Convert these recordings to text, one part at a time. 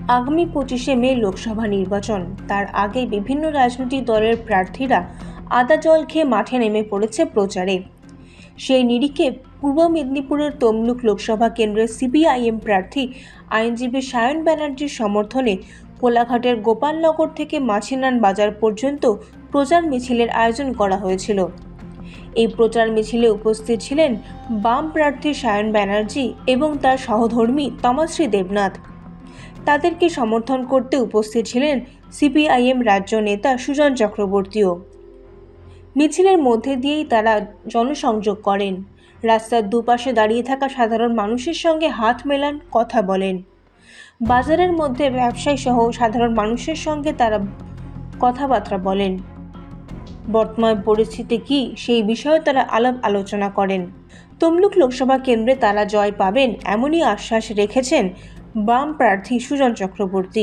আগামী 25শে মে লোকসভা নির্বাচন, তার আগে বিভিন্ন রাজনৈতিক দলের প্রার্থীরা আদা জল খেয়ে মাঠে নেমে পড়েছে প্রচারে। সেই নিরিখে পূর্ব মেদিনীপুরের তমলুক লোকসভা কেন্দ্রের সিপিআইএম প্রার্থী আইনজীবী সায়ন ব্যানার্জির সমর্থনে কোলাঘাটের গোপালনগর থেকে মাছিনান বাজার পর্যন্ত প্রচার মিছিলের আয়োজন করা হয়েছিল। এই প্রচার মিছিলে উপস্থিত ছিলেন বাম প্রার্থী সায়ন ব্যানার্জি এবং তার সহধর্মী তমাশ্রী দেবনাথ। তাদেরকে সমর্থন করতে উপস্থিত ছিলেন সিপিআইএম রাজ্য নেতা সুজন চক্রবর্তীও। মিছিলের মধ্যে দিয়েই তারা জনসংযোগ করেন, রাস্তার দুপাশে দাঁড়িয়ে থাকা সাধারণ মানুষের সঙ্গে হাত মেলান, কথা বলেন। বাজারের মধ্যে ব্যবসায়ী সহ সাধারণ মানুষের সঙ্গে তারা কথাবার্তা বলেন। বর্তমান পরিস্থিতি কি সেই বিষয়ে তারা আলাপ আলোচনা করেন। তমলুক লোকসভা কেন্দ্রে তারা জয় পাবেন এমনই আশ্বাস রেখেছেন বাম প্রার্থী সুজন চক্রবর্তী।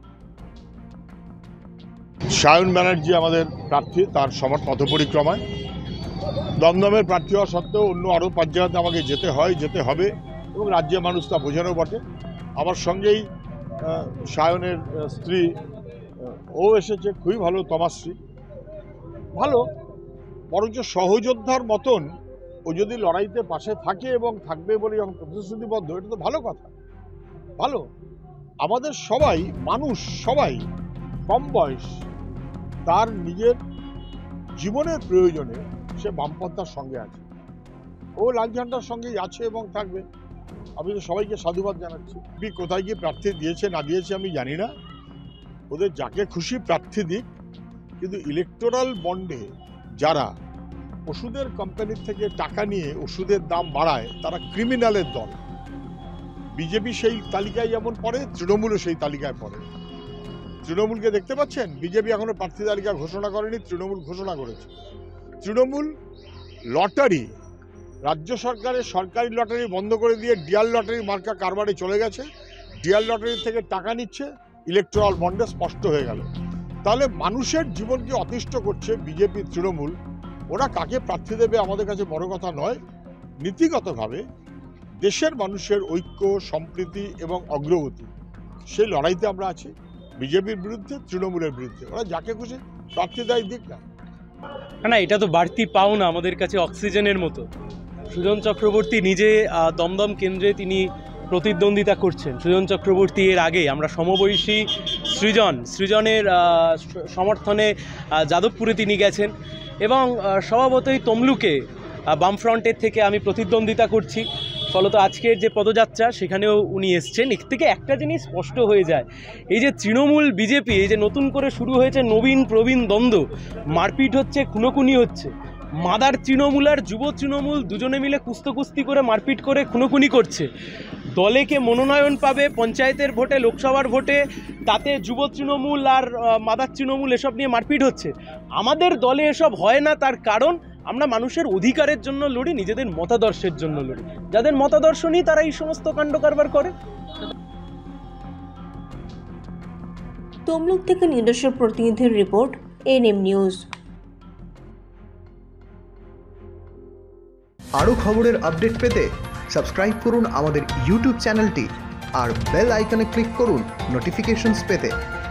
সায়ন ব্যানার্জি আমাদের প্রার্থী, তার সবার পথপরিক্রমায় দমদমের প্রার্থী হওয়া সত্ত্বেও অন্য আরও 5 জায়গাতে আমাকে যেতে হয়, যেতে হবে এবং রাজ্যের মানুষ তা বোঝানো বটে। আমার সঙ্গেই সায়নের স্ত্রী ও এসেছে, খুবই ভালো, তমাশ্রী ভালো, বরঞ্চ সহযোদ্ধার মতন ও যদি লড়াইতে পাশে থাকে এবং থাকবে বলে যখন প্রতিশ্রুতিবদ্ধ, এটা তো ভালো কথা। ভালো, আমাদের সবাই মানুষ, সবাই কম বয়স, তার নিজের জীবনের প্রয়োজনে সে বামপন্থার সঙ্গে আছে, ও লাল ঝান্ডার সঙ্গেই আছে এবং থাকবে। আমি তো সবাইকে সাধুবাদ জানাচ্ছি। কোথায় গিয়ে প্রার্থী দিয়েছে না দিয়েছে আমি জানি না, ওদের যাকে খুশি প্রার্থী দিক, কিন্তু ইলেকটোরাল বন্ডে যারা ওষুধের কোম্পানির থেকে টাকা নিয়ে ওষুধের দাম বাড়ায় তারা ক্রিমিনালের দল। বিজেপি সেই তালিকায় যেমন পড়ে, তৃণমূলও সেই তালিকায় পড়ে। তৃণমূলকে দেখতে পাচ্ছেন, বিজেপি এখনো প্রার্থী তালিকা ঘোষণা করেনি, তৃণমূল ঘোষণা করেছে। তৃণমূল লটারি, রাজ্য সরকারের সরকারি লটারি বন্ধ করে দিয়ে ডিয়াল লটারি মার্কা কারবারে চলে গেছে, ডিয়াল লটারি থেকে টাকা নিচ্ছে, ইলেকটোরাল বন্ডে স্পষ্ট হয়ে গেল। তাহলে মানুষের জীবনকে অতিষ্ঠ করছে বিজেপি, তৃণমূল। ওরা কাকে প্রার্থী দেবে আমাদের কাছে বড় কথা নয়, নীতিগতভাবে দেশের মানুষের ঐক্য, সম্প্রীতি এবং অগ্রগতি, সেই লড়াইতে আমরা আছি। বিজেপির বিরুদ্ধে, তৃণমূলের বিরুদ্ধে, ওরা যাকে খুশি প্রার্থী দেয় দিক না। না, এটা তো বাড়তি পাওনা আমাদের কাছে, অক্সিজেনের মতো। সুজন চক্রবর্তী নিজে দমদম কেন্দ্রে তিনি প্রতিদ্বন্দ্বিতা করছেন। সুজন চক্রবর্তী এর আগে আমরা সমবয়সী সৃজনের সমর্থনে যাদবপুরে তিনি গেছেন এবং স্বভাবতই তমলুকে বামফ্রন্টের থেকে আমি প্রতিদ্বন্দ্বিতা করছি। ফলত আজকের যে পদযাত্রা সেখানেও উনি এসছেন। এর থেকে একটা জিনিস স্পষ্ট হয়ে যায়, এই যে তৃণমূল বিজেপি, এই যে নতুন করে শুরু হয়েছে নবীন প্রবীণ দ্বন্দ্ব, মারপিট হচ্ছে, খুনোখুনি হচ্ছে। মাদার তৃণমূল আর যুব তৃণমূল দুজনে মিলে কুস্তি করে মারপিট করে খুনোখুনি করছে। দলে কে মনোনয়ন পাবে পঞ্চায়েতের ভোটে, লোকসভার ভোটে, তাতে যুব তৃণমূল আর মাদার তৃণমূল এসব নিয়ে মারপিট হচ্ছে। আমাদের দলে এসব হয় না, তার কারণ আমরা মানুষের অধিকারের জন্য লড়ি, নিজেদের মতাদর্শের জন্য লড়ি। যাদের মতাদর্শ নেই তারা এই সমস্ত কাণ্ড কারবার করে। তমলুক থেকে নিজস্ব প্রতিনিধির রিপোর্ট, এনএম নিউজ। আরও খবরের আপডেট পেতে সাবস্ক্রাইব করুন আমাদের ইউটিউব চ্যানেলটি আর বেল আইকনে ক্লিক করুন নোটিফিকেশনস পেতে।